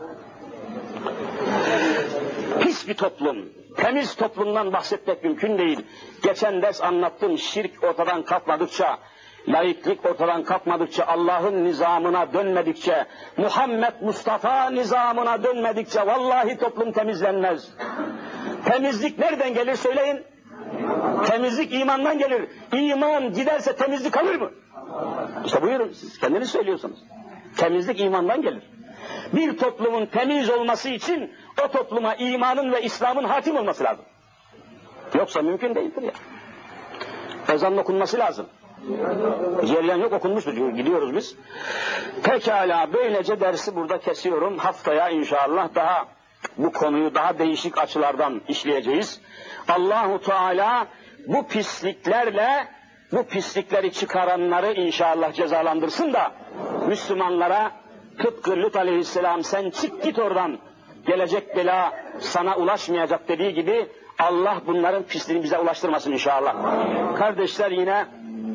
Pis bir toplum, temiz toplumdan bahsetmek mümkün değil. Geçen ders anlattım, şirk ortadan kalkmadıkça, laiklik ortadan kalkmadıkça, Allah'ın nizamına dönmedikçe, Muhammed Mustafa nizamına dönmedikçe vallahi toplum temizlenmez. Temizlik nereden gelir söyleyin? Temizlik imandan gelir. İman giderse temizlik kalır mı? İşte buyurun, siz kendiniz söylüyorsunuz. Temizlik imandan gelir. Bir toplumun temiz olması için o topluma imanın ve İslam'ın hakim olması lazım. Yoksa mümkün değildir ya. Ezanın okunması lazım. Cereyan yok, okunmuştur. Gidiyoruz biz. Pekala, böylece dersi burada kesiyorum. Haftaya inşallah daha bu konuyu daha değişik açılardan işleyeceğiz. Allahu Teala bu pisliklerle bu pislikleri çıkaranları inşallah cezalandırsın da Müslümanlara tıpkı Lut Aleyhisselam sen çık git oradan, gelecek bela sana ulaşmayacak dediği gibi Allah bunların pisliğini bize ulaştırmasın inşallah. Kardeşler, yine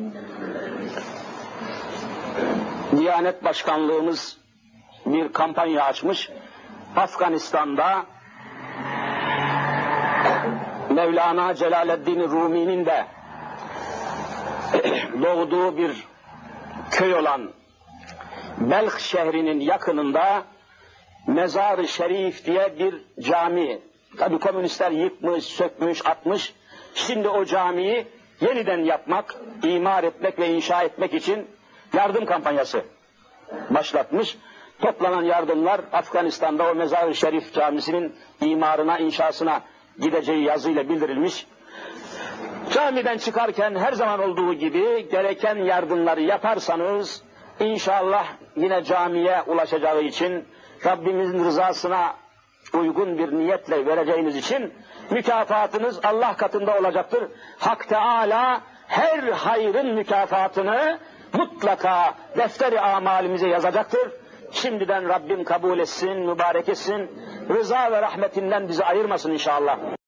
Diyanet Başkanlığımız bir kampanya açmış. Afganistan'da Mevlana Celaleddin Rumi'nin de doğduğu bir köy olan Belh şehrinin yakınında Mezar-ı Şerif diye bir cami. Tabi komünistler yıkmış, sökmüş, atmış. Şimdi o camiyi yeniden yapmak, imar etmek ve inşa etmek için yardım kampanyası başlatmış. Toplanan yardımlar Afganistan'da o Mezar-ı Şerif camisinin imarına, inşasına gideceği yazıyla bildirilmiş. Camiden çıkarken her zaman olduğu gibi gereken yardımları yaparsanız İnşallah yine camiye ulaşacağı için, Rabbimizin rızasına uygun bir niyetle vereceğiniz için mükafatınız Allah katında olacaktır. Hak Teâlâ her hayrın mükafatını mutlaka defteri amalimize yazacaktır. Şimdiden Rabbim kabul etsin, mübarek etsin, rıza ve rahmetinden bizi ayırmasın inşallah.